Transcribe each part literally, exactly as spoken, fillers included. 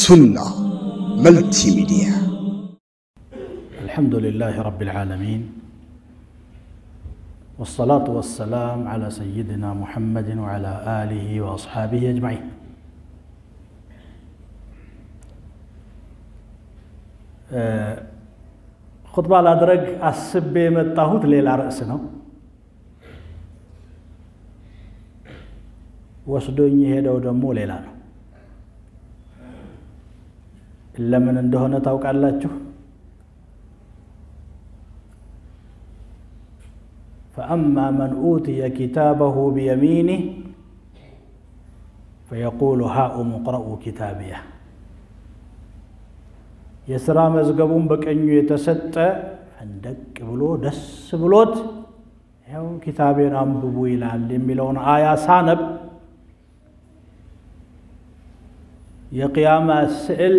سنة ملتي ميديا. الحمد لله رب العالمين والصلاة والسلام على سيدنا محمد وعلى آله وأصحابه أجمعين. خطبة الأدرج السبب متاهوت ليل عرسنا وصدوني هذا ودمو ليلانو إلا من عندهن توقع الله شو فأما من أوتي كتابه بيمينه فيقول هاؤم اقرءوا كتابيه يسرى مزقبون بك أن يتستى عندك بلو دس بلوت يو كتابين أنببوا إلى اللي آية سانب يا قيام السئل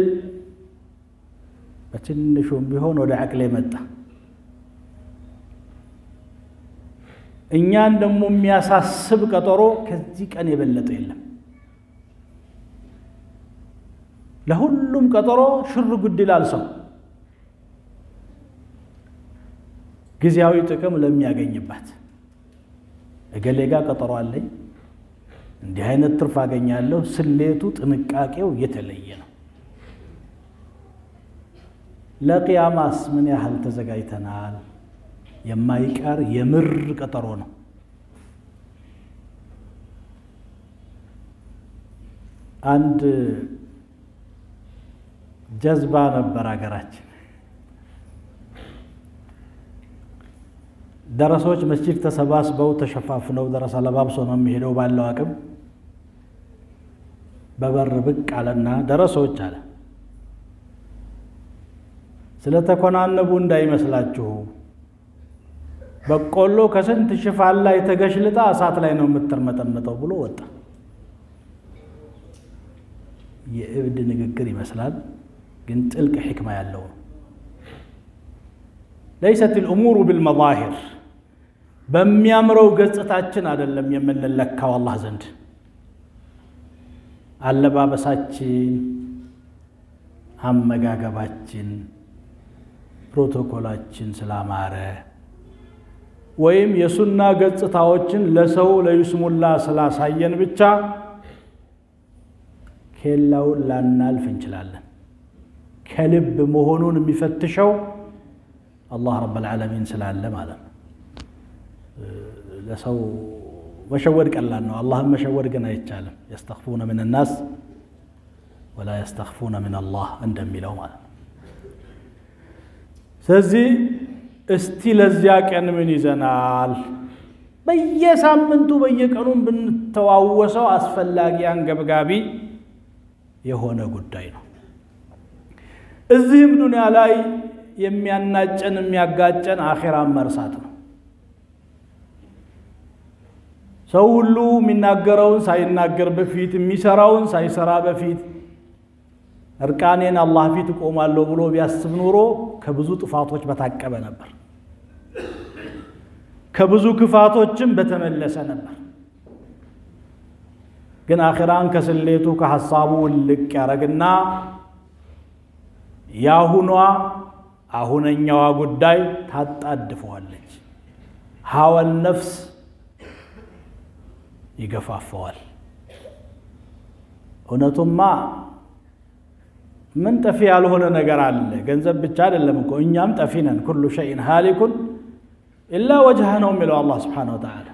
بتنشون بهون ودعك لي متى إنيان دمو مياساسب كترو كذيك أن يبلت إلا لهلم كترو شر قد لالسو كزياوي تكم لم يغني يبات قال لي كترو علي እንዲህ አይነት ትርፍ አገኛለሁ ስሌቱ ጥንቃቄው የተለየ ነው ለቂያማስ ምን ያህል ተዘጋጅተናል የማይቀር የምር ቀጠሮ ነው አንድ ጀዝባ ነበር አገራችን ደረሶች መስጂድ ተሰባስበው ተሸፋፍነው ደረሳ ለባብሶ ነው የሚሄደው ባለው አቅም በበር ብቅ አለና ደረሶች አለ ስለተኮናነቡ እንዳይመስላችሁ በቆሎ ከስንት ሽፋን ላይ ተገሽልጣ እሳት ላይ ነው የምትርመጠመጠው ብሎ ወጣ የእብድ ንግግር ይመስላል ግን ጥልቅ ሕክማ ያለው ليست الأمور بالمظاهر በሚያምረው ገጽታችን አይደለም የምንለካው አላህ ዘንድ አለባበሳችን አመጋገባችን ፕሮቶኮላችን ስላማረ ወይም የሱና ገጽታዎችን ለሰው ለይስሙላ ስላሳየን ብቻ ከላው ላናልፍ እንችላለን ከልብ መሆኑን የሚፈትሸው الله رب العالمين سلال لماذا لسو مشور كلانه اللهم مشور كنا يتعلم يستخفون من الناس ولا يستخفون من الله عندهم بلوم سزي استلزياك أن من يزنال بيسامنتو بيكانون بنتواوسو أسفل لاقيان قبقابي يهونا قدائنا الزهم دنيا لاي የሚያናጨን የሚያጋጨን አኺራ መርሳት ነው ሰው ሁሉ የሚናገረውን ሳይናገር በፊት የሚሰራውን ሳይሰራ በፊት እርቃኔን አላህ ፊት ቆማለሁ ብሎ ቢያስብ ኑሮ ከብዙ ጥፋቶች በታቀበ ነበር ከብዙ ክፋቶችም በተመለሰ ነበር ግን አኺራን ከስሌቱ ከሐሳቡ ልቅ ያረግና ያሁኗ አሁነኛዋ ጉዳይ ታጣድፈዋለች ሐዋል ነፍስ ይገፋፋዋል እውነቱማ ምን ጠፊ ያልሆነ ነገር አለ ገንዘብ ብቻ አይደለም እኮ እኛም ጠፊ ነን ኩሉ ሸይን ሃሊኩን ኢላ ወጅሃ ነው የሚለው አላህ Subhanahu Wa Ta'ala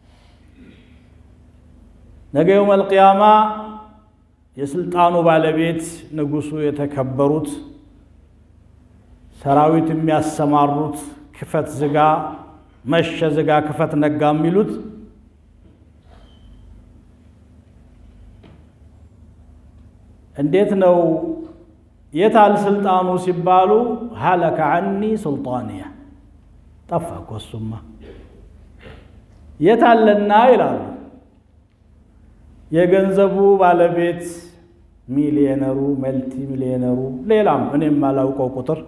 ነገ የውመል ቂያማ የስልጣኑ ባለቤት ንጉሱ የተከበሩት ሰራዊት የሚያሰማሩት ክፈት ዝጋ መሸ ዝጋ ክፈት ነጋ የሚሉት እንዴት ነው የታል ስልጣኑ ሲባሉ ሀለከ عني سلطانيه ጠፋኩ እሱማ የታለና ይላሉ የገንዘቡ ባለቤት ሚሊዮነሩ መልቲ ሚሊዮነሩ ሌላም እኔም ማላውቀው ቁጥር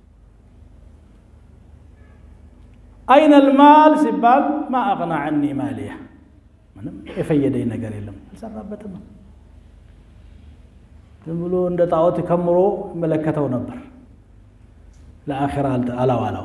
أين المال سبال ما أغنى عني ماليه ምንም የፈየደኝ ነገር የለም አልሰራበትም ዝም ብሎ እንደ ጣዖት ከምሮ መለከተው ነበር ለአኺራ አላዋላው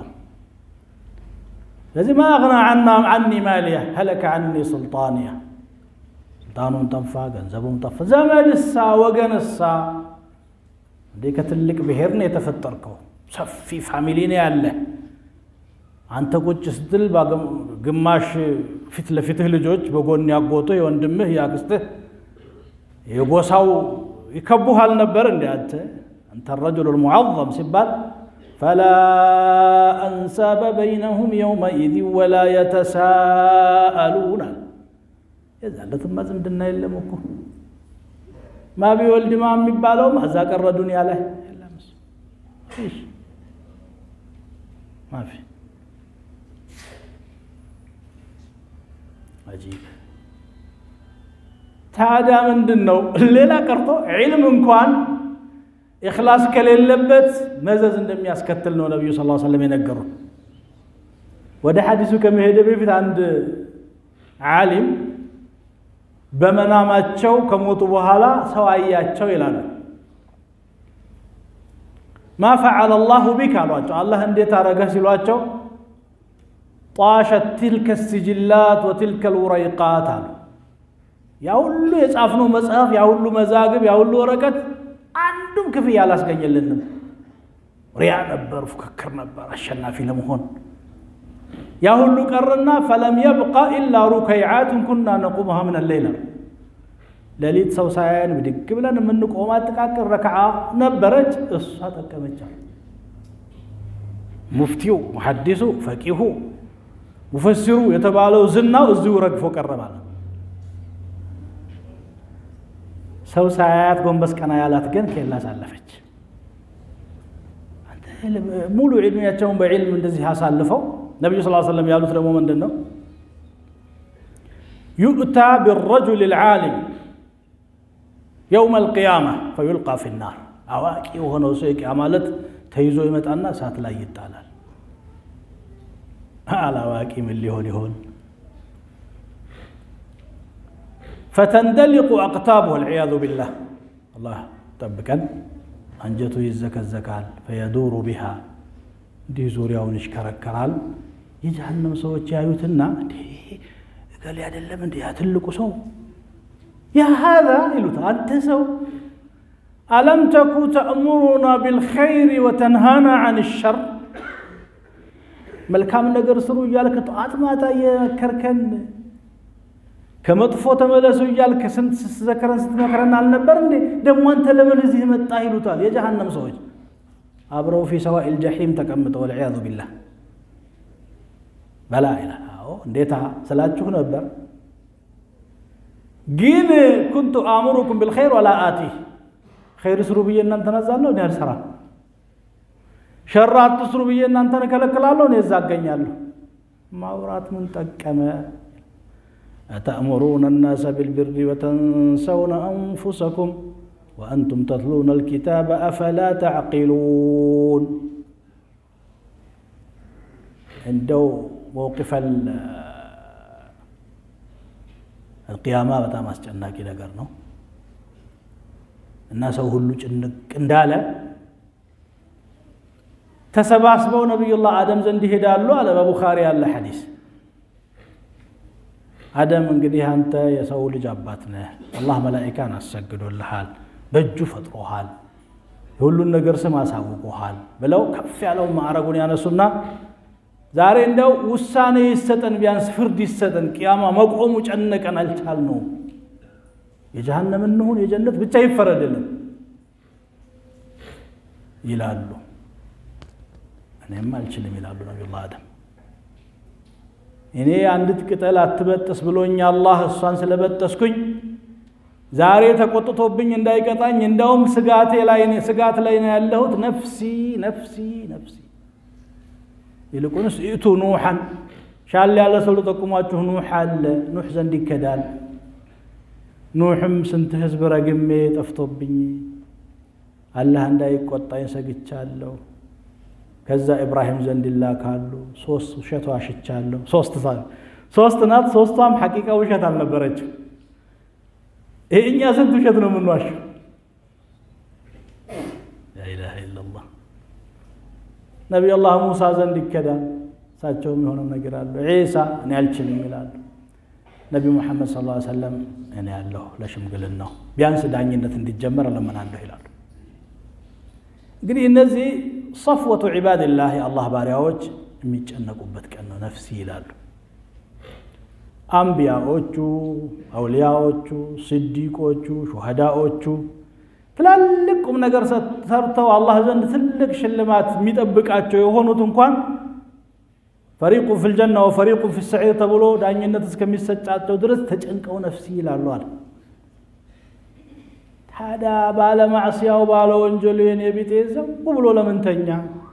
ለዚህ ما اغنى عنا عني ماليه هلك عني سلطانيه سلطانون طفا ገንዘቡም ጠፋ ዘመድሳ ወገንሳ እንደ ከትልቅ ብሔር ነው የተፈጠርከው ሰፊ ፋሚሊ ነው ያለ አንተ ቁጭ ስትል ግማሽ ፊት ለፊትህ ልጆች በጎን ያጎቶ የወንድምህ ያክስትህ የጎሳው ይከቡሃል ነበር እንዴ አንተ አንተ الرجل المعظم ሲባል فلا انساب بينهم يومئذ ولا يتساءلون የዛለትማ ዝምድና የለም እኮ ما بيولد ما የሚባለው ማዛ ቀረ ዱንያ ላይ የለም እሺ ما في عجيب ታዲያ ምንድነው ሌላ ቀርቶ ዒልም እንኳን ኢኽላስ ከሌለበት መዘዝ እንደሚያስከትል ነው ነብዩ ሰለላሁ ዐለይሂ ወሰለም የነገሩን ወደ ሐዲሱ ከመሄደ በፊት አንድ ዓሊም በመናማቸው ከሞቱ በኋላ ሰው አያቸው ይላሉ ما فعل الله بك አሏቸው አላህ እንዴት አረገህ ሲሏቸው طاشت تلك السجلات وتلك الوريقات አሉ ያ ሁሉ የጻፍነው መጽሐፍ ያ ሁሉ መዛግብ ያ ሁሉ ወረቀት አንዱም ክፍያ አላስገኘልንም ሪያ ነበር ፍክክር ነበር አሸናፊ ለመሆን ያ ሁሉ ቀርና فلم يبقى الا ركعات كنا نقومها من الليل ለሊት ሰው ሳይን ብድግ ብለን የምንቆማት ተቃቀር ረካዓ ነበረች እሷ ተቀመጫ ሙፍቲው ሙሐዲሱ ፈቂሁ ሙፈሲሩ የተባለው ዝናው እዚሁ ረግፎ ቀረባል ሰው ሳያት ጎንበስ ቀና ያላት ግን ከላ ሳለፈች አንተ ሙሉ ዒልሚያቸውን በዒልም እንደዚህ አሳልፈው ነብዩ ሰለላሁ ዐለይሂ ወሰለም ያሉት ደግሞ ምንድነው يؤتى بالرجل العالم يوم القيامه فيلقى في النار አዋቂ ሆኖ ሰው ቂያማለት ተይዞ ይመጣና ሳት ላይ ይጣላል አላዋቂ ምን ሊሆን ይሆን فتندلق اقطابه والعياذ بالله الله طبقا انجته يزكزكال فيدور بها دي زورياون يشكركرال يجهنم سوچ ያዩትና እንዴ እገሌ አይደለም እንዴ ያ ትልቁ ሰው يا هذا ይሉት አንተ ሰው ألم تكن تأمرنا بالخير وتنهانا عن الشر መልካም ነገር ስሩ ይያልከ ጧት ማታ የከርከን ከመጥፎ ተመለሱ ይያልከ ስንት ዘከረን ስትመከረን አልነበር እንዴ ደሞ አንተ ለምን እዚህ መጣ ይሉታል የጀሃነም ሰዎች አብረው في سواء الجحيم ተቀምጠው والعياذ بالله በላ ኢላህ አዎ እንዴታ ስላችሁ ነበር ግን كنت آمركم بالخير ولا آتي خير ስሩ ብዬ እናንተ ነዛለሁ እኔ አልሰራ ሸር አትስሩ ብዬ እናንተ ነከለከላለሁ እኔ እዛገኛለሁ ማውራት ምን ጠቀመ أتأمرون الناس بالبر وتنسون أنفسكم وأنتم تتلون الكتاب أفلا تعقلون عنده موقف القيامة بتاع مسجدنا كده قرنو الناس هلو ጭንቅ እንዳለ ተሰባስበው ነብዩላህ አደም ዘንድ ይሄዳሉ አለ በቡኻሪ ያለ ሐዲስ አደም እንግዲህ አንተ የሰው ልጅ አባት ነህ አላህ መላእክታን አሰግዶልሃል በእጁ ፈጥሮሃል ሁሉን ነገር ስም አሳውቆሃል ብለው ከፍ ያለው ማዕረጉን ያነሱና ዛሬ እንደው ውሳኔ ይሰጠን ቢያንስ ፍርድ ይሰጠን ቂያማ መቆሙ ጨነቀን አልቻልነው የጀሃነም እንሁን የጀነት ብቻ ይፈረድልን ይላሉ እኔም አልችልም ይላሉ ነብዩላህ አደም እኔ አንዲት ቅጠል አትበጥስ ብሎኝ አላህ እሷን ስለበጠስኩኝ ዛሬ ተቆጥቶብኝ እንዳይቀጣኝ እንደውም ስጋቴ ላይ ነኝ ስጋት ላይ ነው ያለሁት ነፍሲ ነፍሲ ነፍሲ ይልቁንስ ኢቱ ኑሐን ሻል ያለ ሰው ተቆማችሁ ኑህ አለ ኑህ ዘንድ ይከዳል ኑህም ስንት ህዝብ ረግሜ ጠፍቶብኝ አላህ እንዳይቆጣኝ ሰግቻለሁ ከዛ ኢብራሂም ዘንድ ይላካሉ ሶስት ውሸት ዋሽቻለሁ ሶስት ሶስት ናት ሶስቷም ሐቂቃ ውሸት አልነበረች እኛ ስንት ውሸት ነው የምንዋሽው لا إله إلا الله نبي الله موسى زندك كذا ساتشوم يهونم نقر قال عيسى أنا ألشلم يلال نبي محمد صلى الله عليه وسلم أنا الله لا شمقل النو بيانس دعني إن تندجمر لما عنده هلال قري النزي صفوة عباد الله الله باريوج ميج أنك أبتك أنه نفسي هلال أنبياء أولياء صديق شهداء ትላልቁም ነገር ሰርተው አላህ ዘንድ ትልቅ ሽልማት የሚጠብቃቸው የሆኑት እንኳን فريق في الجنة وفريق في السعير ተብሎ ዳኝነት እስከሚሰጣቸው ድረስ ተጨንቀው ነፍሲ ይላሉ አለ ታዲያ ባለ ማዕሲያው ባለ ወንጀል የኔ ቢጤ ዘም ብሎ ለምንተኛ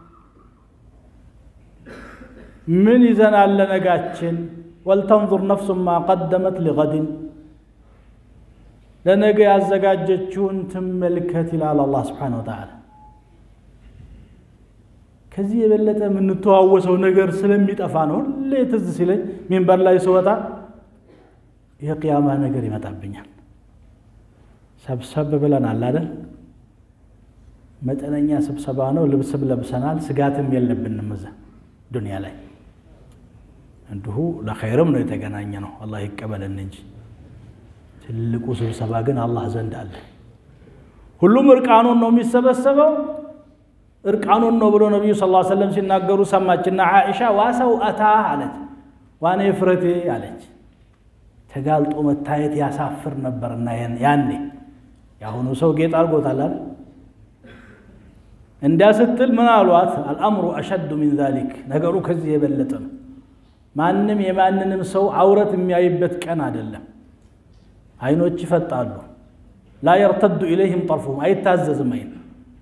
ምን ይዘናል ለነጋችን ولتنظر نفس ما قدمت لغد لنجي ያዘጋጀችውን ተመልከት ይላል አላህ Subhanahu Wa Ta'ala ከዚህ የበለጠ ምን ተዋወሰው ነገር ስለሚጠፋ ነው ለትዝ ሲለኝ ሚንበር ላይ ስወጣ የቂያማ ነገር ይመጣብኛል ሰብሰብ ብለናል አይደል መጠነኛ ስብሰባ ነው ልብስብ ለብሰናል ስጋትም የለብንም እዛ ዱንያ ላይ እንዲሁ ለኸይርም ነው የተገናኘ ነው አላህ ይቀበለን እንጂ ትልቁ ስብሰባ ግን አላህ ዘንድ አለ ሁሉም እርቃኑን ነው የሚሰበሰበው እርቃኑን ነው ብሎ ነብዩ ሰለላሁ ዐለይሂ ወሰለም ሲናገሩ ሰማችና አይሻ ዋሰው አታ አለች ዋኔ ፍረቴ አለች ተጋልጦ መታየት ያሳፍር ነበርና ያኔ ያሁኑ ሰው ጌጥ አርጎታል አይደል እንዳስትል ምን አሏት الامر اشد من ذلك ነገሩ ከዚህ የበለጠ ነው ማንንም የማንንም ሰው አውረት የሚያይበት ቀን አይደለም አይኖች ይፈጣሉ لا يرتد اليهم طرفهم አይታዘዝም አይን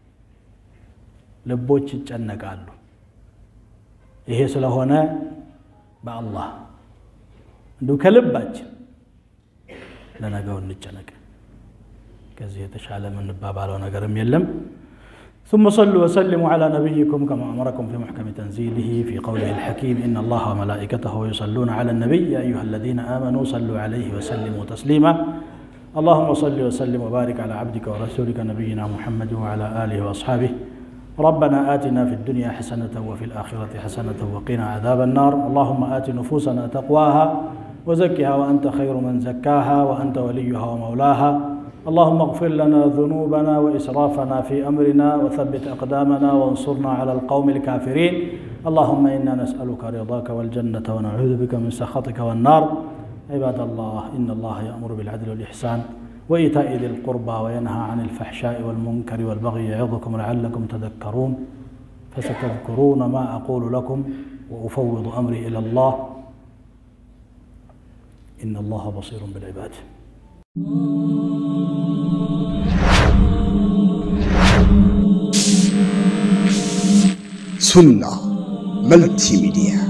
ልቦች ይጨነቃሉ ይሄ ስለሆነ በአላህ እንዱ ከልባችን ለነገው እንጨነቅ ከዚህ የተሻለ ምን ባባለው ነገርም የለም ثم صلوا وسلموا على نبيكم كما أمركم في محكم تنزيله في قوله الحكيم إن الله وملائكته يصلون على النبي يا أيها الذين آمنوا صلوا عليه وسلموا تسليما اللهم صل وسلم وبارك على عبدك ورسولك نبينا محمد وعلى آله وأصحابه ربنا آتنا في الدنيا حسنة وفي الآخرة حسنة وقنا عذاب النار اللهم آت نفوسنا تقواها وزكها وأنت خير من زكاها وأنت وليها ومولاها اللهم اغفر لنا ذنوبنا وإسرافنا في أمرنا وثبت أقدامنا وانصرنا على القوم الكافرين اللهم إنا نسألك رضاك والجنة ونعوذ بك من سخطك والنار عباد الله إن الله يأمر بالعدل والإحسان وإيتاء ذي القربى وينهى عن الفحشاء والمنكر والبغي يعظكم لعلكم تذكرون فستذكرون ما أقول لكم وأفوض أمري إلى الله إن الله بصير بالعباد سنة ملتي ميديا.